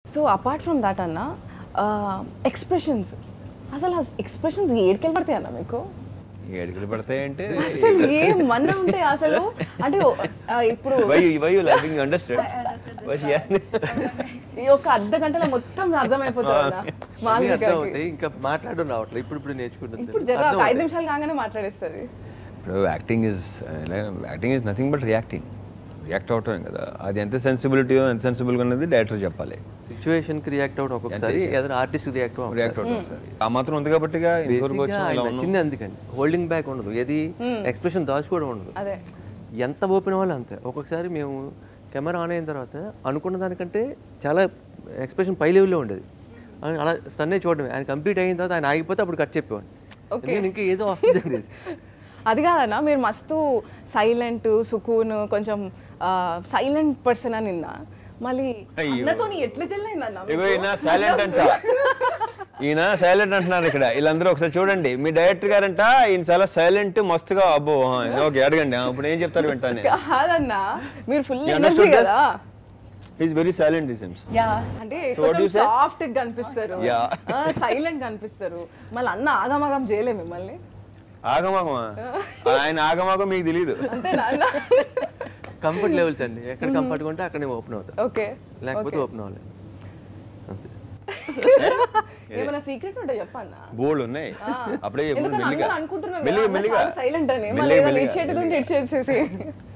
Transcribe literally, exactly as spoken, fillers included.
So apart from that అన్న expressions, అసలు ఆ ఎక్స్ప్రెషన్స్ ఏడుకెళ్ళి పడతాయి అన్న మీకు? ఏడుకెళ్ళి పడతాయి అంటే అసలు ఏమన్నా ఉంటాయి అసలు, అంటే ఇప్పుడు ఈ ఒక అర్ధ గంటలో మొత్తం అర్థమైపోతుంది. ఇంకా మాట్లాడడం రావట్లేదు, ఇప్పుడు ఇప్పుడు నేర్చుకుంటుంది. ఇప్పుడు జర ఒక ఐదు నిమిషాలు కాగానే మాట్లాడేస్తుంది. ఇప్పుడు acting is acting is nothing but reacting, react అవటం కదా. అది ఎంత సెన్సిబిలిటీయో ఎంత సెన్సిబుల్గా ఉన్నది డైరెక్టర్ చెప్పాలి. సిచ్యువేషన్కి రియాక్ట్ అవడం ఒక్కొక్కసారి, ఏదైనా ఆర్టిస్ట్కి రియాక్ట్ రియాక్ట్ అవడం ఆ మాత్రం ఉంది కాబట్టి నచ్చింది. అందుకని హోల్డింగ్ బ్యాక్ ఉండదు, ఏది ఎక్స్ప్రెషన్ దాచుకోవడం ఉండదు. ఎంత ఓపెన్ అవ్వాలి అంతే. ఒక్కొక్కసారి మేము కెమెరా ఆన్ అయిన తర్వాత అనుకున్న దానికంటే చాలా ఎక్స్ప్రెషన్ పై లెవెల్లో ఉండేది. అలా సన్నే చూడడమే. ఆయన కంప్లీట్ అయిన తర్వాత ఆయన ఆగిపోతే అప్పుడు కట్ చెప్పేవాడిని, ఇంకా ఏదో వస్తుంది. అది కాదన్నా, మీరు మస్తు సైలెంట్ సుకూన్ కొంచెం సైలెంట్ పర్సన్ అని నిన్న, మళ్ళీ అన్నతో ఎట్లా చెల్లైందన్న? ఈయన సైలెంట్ అంట, ఈయన సైలెంట్ అంటున్నారు ఇక్కడ. వీళ్ళందరూ ఒకసారి చూడండి, మీ డైరెక్టర్ గారంట ఈయన చాలా సైలెంట్ మస్తుగా. అబ్బో ఓకే అడగండి, ఇప్పుడు ఏం చెప్తారు వింటానే. కాదన్నా, మీరు ఫుల్ ఎనర్జీ కదా. ఈజ్ వెరీ సైలెంట్ ఇస్ హిమ్స్. యా, అంటే కొంచెం సాఫ్ట్ గా కనిపిస్తారు, సైలెంట్ కనిపిస్తారు. మళ్ళీ అన్న ఆగమాగం చేయలే మిమ్మల్ని? ఆగమాగమా? ఆయన ఆగమాగం మీకు తెలియదు. కంఫర్ట్ లెవెల్స్ అండి, ఎక్కడ కంఫర్ట్ ఉంటే అక్కడే ఓపెన్ అవుతాయి. ఓకే, లేకపోతే ఓపెన్ అవ్వాలి. ఏమైనా సీక్రెట్ ఉంటే చెప్పన్నా? బోల్డ్ ఉన్నాయి. అప్పుడే అనుకుంటున్నాను సైలెంట్ అని, మళ్ళీ ఇనిషియేటివ్ ఉంటే ఇచ్చేసేసి